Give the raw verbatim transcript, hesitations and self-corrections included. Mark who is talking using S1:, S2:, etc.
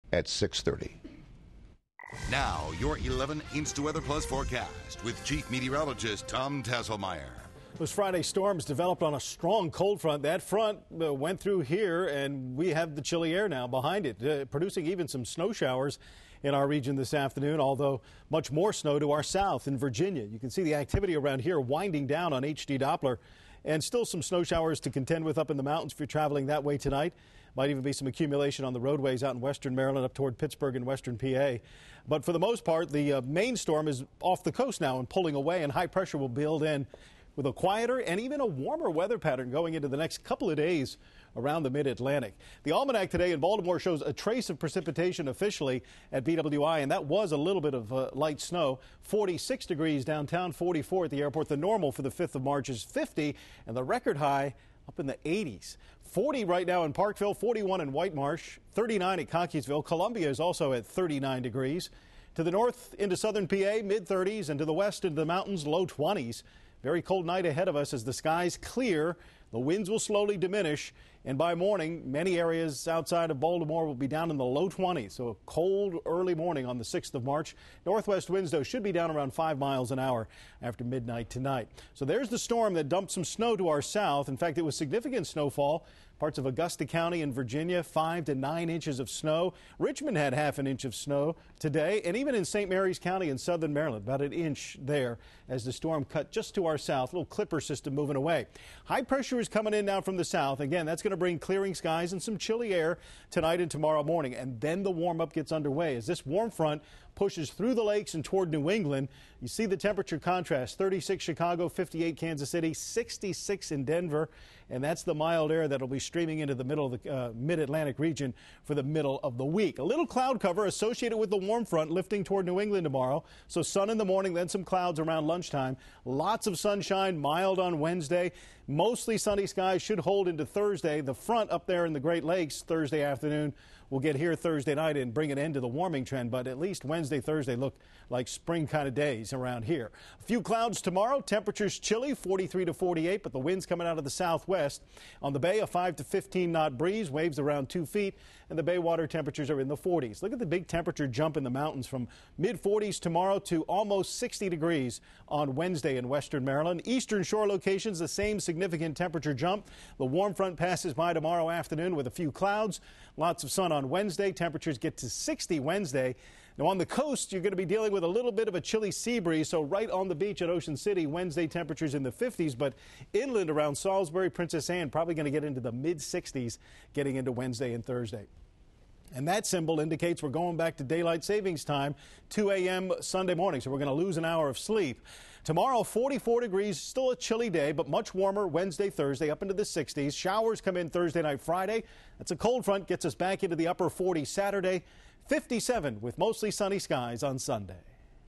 S1: at six thirty.
S2: Now, your eleven Insta Weather Plus forecast with Chief Meteorologist Tom Tasselmyer.
S3: Those Friday storms developed on a strong cold front. That front uh, went through here, and we have the chilly air now behind it, uh, producing even some snow showers in our region this afternoon, although much more snow to our south in Virginia. You can see the activity around here winding down on H D Doppler, and still some snow showers to contend with up in the mountains if you're traveling that way tonight. Might even be some accumulation on the roadways out in western Maryland up toward Pittsburgh and western P A. But for the most part, the uh, main storm is off the coast now and pulling away, and high pressure will build in with a quieter and even a warmer weather pattern going into the next couple of days around the mid-Atlantic. The almanac today in Baltimore shows a trace of precipitation officially at B W I, and that was a little bit of uh, light snow. forty-six degrees downtown, forty-four at the airport. The normal for the fifth of March is fifty, and the record high up in the eighties. forty right now in Parkville, forty-one in White Marsh, thirty-nine at Cockeysville. Columbia is also at thirty-nine degrees. To the north into southern P A, mid thirties, and to the west into the mountains, low twenties. Very cold night ahead of us as the skies clear. The winds will slowly diminish, and by morning, many areas outside of Baltimore will be down in the low twenties. So a cold early morning on the sixth of March. Northwest winds, though, should be down around five miles an hour after midnight tonight. So there's the storm that dumped some snow to our south. In fact, it was significant snowfall. Parts of Augusta County in Virginia, five to nine inches of snow. Richmond had half an inch of snow today, and even in Saint Mary's County in southern Maryland, about an inch there as the storm cut just to our south. A little clipper system moving away. High pressure is coming in now from the south. Again, that's going to bring clearing skies and some chilly air tonight and tomorrow morning, and then the warm-up gets underway as this warm front pushes through the lakes and toward New England. You see the temperature contrast: thirty-six Chicago, fifty-eight Kansas City, sixty-six in Denver, and that's the mild air that will be streaming into the middle of the uh, mid-Atlantic region for the middle of the week. A little cloud cover associated with the warm front lifting toward New England tomorrow. So sun in the morning, then some clouds around lunchtime. Lots of sunshine, mild on Wednesday. Mostly sunny skies should hold into Thursday. The front up there in the Great Lakes Thursday afternoon will get here Thursday night and bring an end to the warming trend, but at least Wednesday, Thursday look like spring kind of days around here. A few clouds tomorrow. Temperatures chilly, forty-three to forty-eight, but the winds coming out of the southwest. On the bay, a five to fifteen knot breeze, waves around two feet, and the bay water temperatures are in the forties. Look at the big temperature jump in the mountains from mid forties tomorrow to almost sixty degrees on Wednesday in western Maryland. Eastern shore locations, the same significant temperature jump. The warm front passes by tomorrow afternoon with a few clouds. Lots of sun on Wednesday. Temperatures get to sixty Wednesday. Now on the coast, you're going to be dealing with a little bit of a chilly sea breeze. So right on the beach at Ocean City, Wednesday temperatures in the fifties, but inland around Salisbury, Princess Anne, probably going to get into the mid sixties getting into Wednesday and Thursday. And that symbol indicates we're going back to daylight savings time, two a m Sunday morning, so we're going to lose an hour of sleep. Tomorrow, forty-four degrees, still a chilly day, but much warmer Wednesday, Thursday, up into the sixties. Showers come in Thursday night, Friday. That's a cold front, gets us back into the upper forties Saturday. fifty-seven with mostly sunny skies on Sunday.